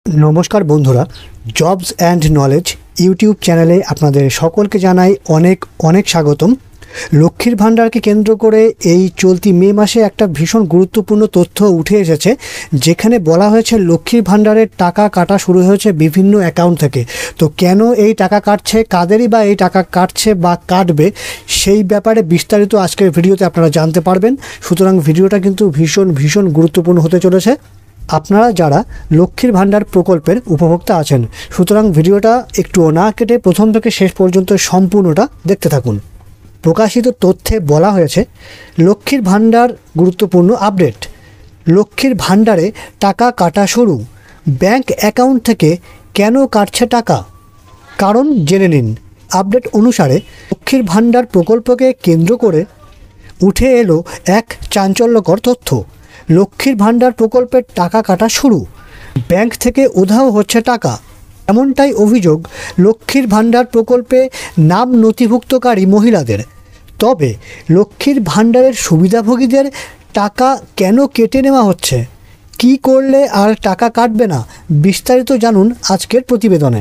নমস্কার বন্ধুরা, jobs and knowledge YouTube চ্যানেলে আপনাদের সকলকে জানাই অনেক অনেক স্বাগতম। লক্ষ্মীর ভাণ্ডারকে কেন্দ্র করে এই চলতি মে মাসে একটা ভীষণ গুরুত্বপূর্ণ তথ্য উঠে এসেছে, যেখানে বলা হয়েছে লক্ষ্মীর ভাণ্ডারের টাকা কাটা শুরু হয়েছে বিভিন্ন অ্যাকাউন্ট থেকে। তো কেন এই টাকা কাটছে, কাদেরই বা এই টাকা কাটছে বা কাটবে, সেই ব্যাপারে বিস্তারিত আজকের ভিডিওতে আপনারা জানতে পারবেন। সুতরাং ভিডিওটা কিন্তু ভীষণ গুরুত্বপূর্ণ হতে চলেছে আপনারা যারা লক্ষ্মীর ভাণ্ডার প্রকল্পের উপভোক্তা আছেন। সুতরাং ভিডিওটা একটুও না কেটে প্রথম থেকে শেষ পর্যন্ত সম্পূর্ণটা দেখতে থাকুন। প্রকাশিত তথ্যে বলা হয়েছে লক্ষ্মীর ভাণ্ডার গুরুত্বপূর্ণ আপডেট। লক্ষ্মীর ভাণ্ডারে টাকা কাটা শুরু। ব্যাংক অ্যাকাউন্ট থেকে কেন কাটছে টাকা, কারণ জেনে নিন। আপডেট অনুসারে লক্ষ্মীর ভাণ্ডার প্রকল্পকে কেন্দ্র করে উঠে এলো এক চাঞ্চল্যকর তথ্য। লক্ষ্মীর ভাণ্ডার প্রকল্পের টাকা কাটা শুরু, ব্যাংক থেকে উধাও হচ্ছে টাকা, এমনটাই অভিযোগ লক্ষ্মীর ভাণ্ডার প্রকল্পে নাম নথিভুক্তকারী মহিলাদের। তবে লক্ষ্মীর ভাণ্ডারের সুবিধাভোগীদের টাকা কেন কেটে নেওয়া হচ্ছে, কি করলে আর টাকা কাটবে না, বিস্তারিত জানুন আজকের প্রতিবেদনে।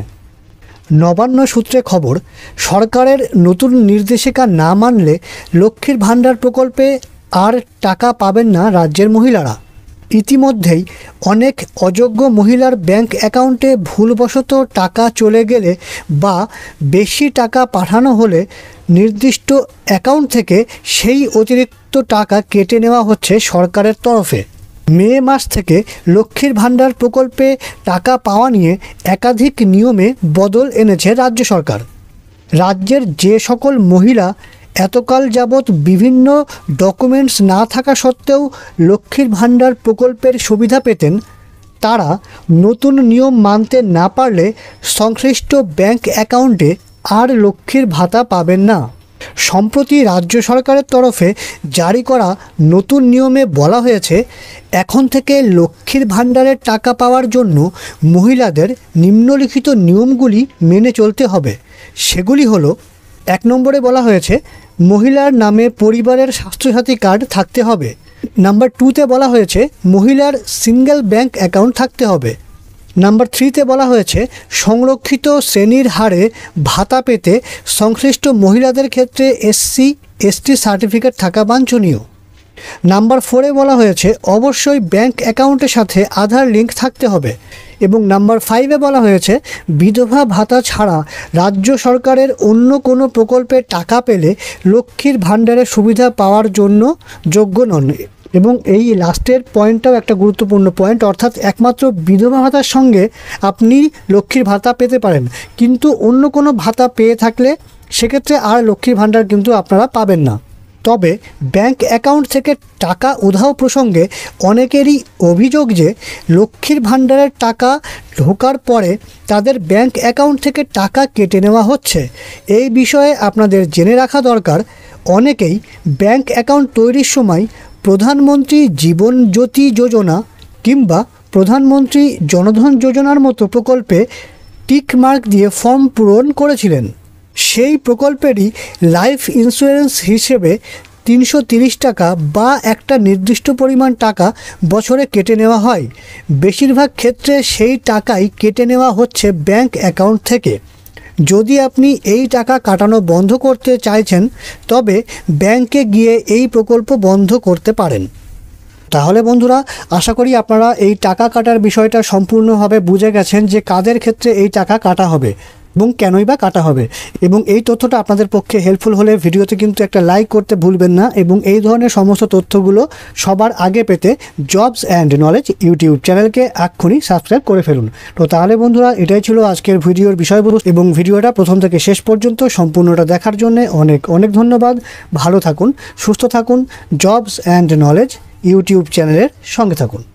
নবান্ন সূত্রে খবর, সরকারের নতুন নির্দেশিকা না মানলে লক্ষ্মীর ভাণ্ডার প্রকল্পে আর টাকা পাবেন না রাজ্যের মহিলারা। ইতিমধ্যেই অনেক অযোগ্য মহিলার ব্যাংক অ্যাকাউন্টে ভুলবশত টাকা চলে গেলে বা বেশি টাকা পাঠানো হলে নির্দিষ্ট অ্যাকাউন্ট থেকে সেই অতিরিক্ত টাকা কেটে নেওয়া হচ্ছে সরকারের তরফে। মে মাস থেকে লক্ষ্মীর ভাণ্ডার প্রকল্পে টাকা পাওয়া নিয়ে একাধিক নিয়মে বদল এনেছে রাজ্য সরকার। রাজ্যের যে সকল মহিলা এতকাল যাবৎ বিভিন্ন ডকুমেন্টস না থাকা সত্ত্বেও লক্ষ্মীর ভাণ্ডার প্রকল্পের সুবিধা পেতেন, তারা নতুন নিয়ম মানতে না পারলে সংশ্লিষ্ট ব্যাংক অ্যাকাউন্টে আর লক্ষ্মীর ভাতা পাবেন না। সম্প্রতি রাজ্য সরকারের তরফে জারি করা নতুন নিয়মে বলা হয়েছে, এখন থেকে লক্ষ্মীর ভাণ্ডারের টাকা পাওয়ার জন্য মহিলাদের নিম্নলিখিত নিয়মগুলি মেনে চলতে হবে। সেগুলি হলো, 1 নম্বরে বলা হয়েছে মহিলার নামে পরিবারের স্বাস্থ্যসাথী কার্ড থাকতে হবে। নাম্বার 2তে বলা হয়েছে মহিলার সিঙ্গেল ব্যাংক অ্যাকাউন্ট থাকতে হবে। নাম্বার 3তে বলা হয়েছে সংরক্ষিত শ্রেণীর হারে ভাতা পেতে সংশ্লিষ্ট মহিলাদের ক্ষেত্রে SC/ST সার্টিফিকেট থাকা বাঞ্ছনীয়। নাম্বার 4এ বলা হয়েছে অবশ্যই ব্যাংক অ্যাকাউন্টের সাথে আধার লিঙ্ক থাকতে হবে। এবং নাম্বার 5এ বলা হয়েছে বিধবা ভাতা ছাড়া রাজ্য সরকারের অন্য কোনো প্রকল্পে টাকা পেলে লক্ষ্মীর ভাণ্ডারের সুবিধা পাওয়ার জন্য যোগ্য নন। এবং এই লাস্টের পয়েন্টটাও একটা গুরুত্বপূর্ণ পয়েন্ট, অর্থাৎ একমাত্র বিধবা ভাতার সঙ্গে আপনি লক্ষ্মীর ভাতা পেতে পারেন, কিন্তু অন্য কোনো ভাতা পেয়ে থাকলে সেক্ষেত্রে আর লক্ষ্মীর ভাণ্ডার কিন্তু আপনারা পাবেন না। তবে ব্যাংক অ্যাকাউন্ট থেকে টাকা উধাও প্রসঙ্গে অনেকেরই অভিযোগ যে লক্ষ্মীর ভাণ্ডারের টাকা ঢোকার পরে তাদের ব্যাংক অ্যাকাউন্ট থেকে টাকা কেটে নেওয়া হচ্ছে। এই বিষয়ে আপনাদের জেনে রাখা দরকার, অনেকেই ব্যাংক অ্যাকাউন্ট তৈরির সময় প্রধানমন্ত্রী জীবন জ্যোতি যোজনা কিংবা প্রধানমন্ত্রী জনধন যোজনার মতো প্রকল্পে টিক মার্ক দিয়ে ফর্ম পূরণ করেছিলেন। সেই প্রকল্পেরই লাইফ ইন্স্যুরেন্স হিসেবে 330 টাকা বা একটা নির্দিষ্ট পরিমাণ টাকা বছরে কেটে নেওয়া হয়। বেশিরভাগ ক্ষেত্রে সেই টাকাই কেটে নেওয়া হচ্ছে ব্যাংক অ্যাকাউন্ট থেকে। যদি আপনি এই টাকা কাটানো বন্ধ করতে চাইছেন, তবে ব্যাংকে গিয়ে এই প্রকল্প বন্ধ করতে পারেন। তাহলে বন্ধুরা, আশা করি আপনারা এই টাকা কাটার বিষয়টা সম্পূর্ণভাবে বুঝে গেছেন যে কাদের ক্ষেত্রে এই টাকা কাটা হবে এবং কেনই বা কাটা হবে। এবং এই তথ্যটা আপনাদের পক্ষে হেল্পফুল হলে ভিডিওতে কিন্তু একটা লাইক করতে ভুলবেন না। এবং এই ধরনের সমস্ত তথ্যগুলো সবার আগে পেতে জবস অ্যান্ড নলেজ ইউটিউব চ্যানেলকে এক্ষুনি সাবস্ক্রাইব করে ফেলুন। তো তাহলে বন্ধুরা, এটাই ছিল আজকের ভিডিওর বিষয়বস্তু। এবং ভিডিওটা প্রথম থেকে শেষ পর্যন্ত সম্পূর্ণটা দেখার জন্য অনেক অনেক ধন্যবাদ। ভালো থাকুন, সুস্থ থাকুন, জবস অ্যান্ড নলেজ ইউটিউব চ্যানেলের সঙ্গে থাকুন।